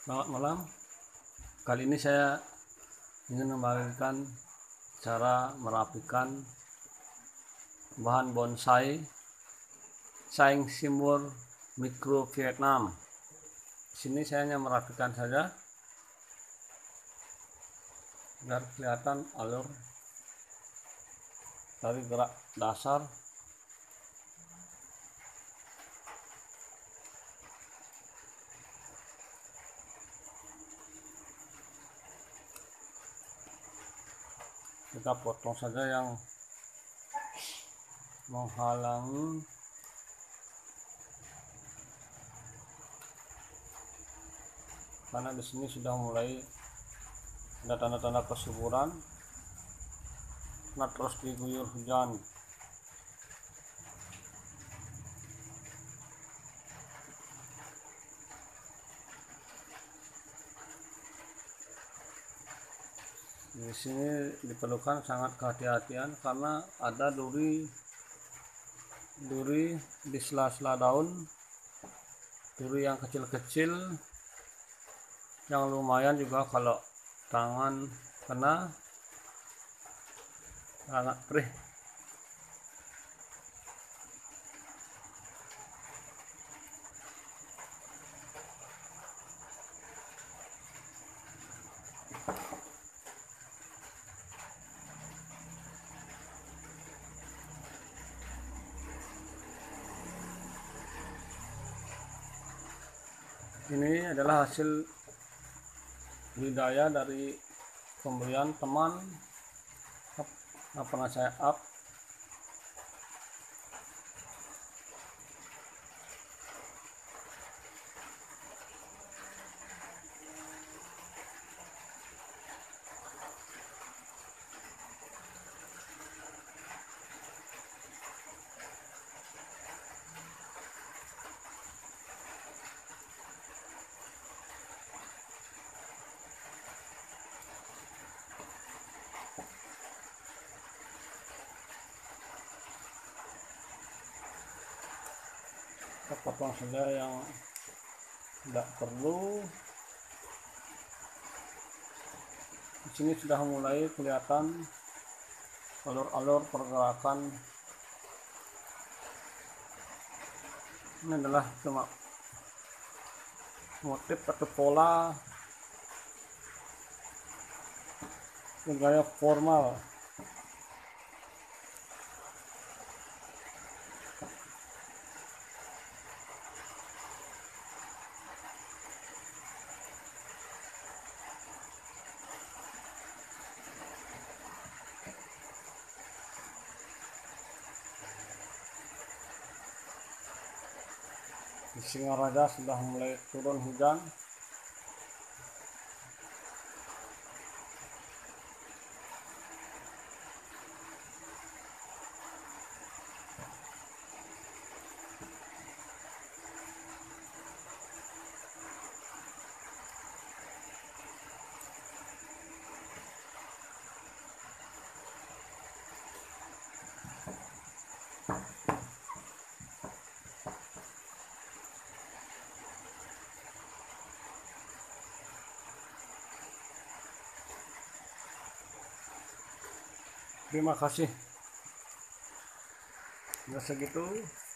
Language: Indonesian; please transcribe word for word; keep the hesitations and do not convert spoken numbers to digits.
Selamat malam. Kali ini saya ingin membagikan cara merapikan bahan bonsai Saing Simur Mikro Vietnam. Di sini saya hanya merapikan saja agar kelihatan alur dari gerak dasar kita potong saja yang menghalangi karena di sini sudah mulai ada tanda-tanda kesuburan karena terus diguyur hujan. Di sini diperlukan sangat kehati-hatian karena ada duri duri di sela-sela daun, duri yang kecil-kecil yang lumayan juga kalau tangan kena sangat perih. Ini adalah hasil budidaya dari pemberian teman yang pernah saya up. Kita potong saja yang tidak perlu. Di sini sudah mulai kelihatan alur-alur pergerakan. Ini adalah cuma motif atau pola gaya formal. Di Singaraja sudah mulai turun hujan. Terima kasih. Sudah segitu.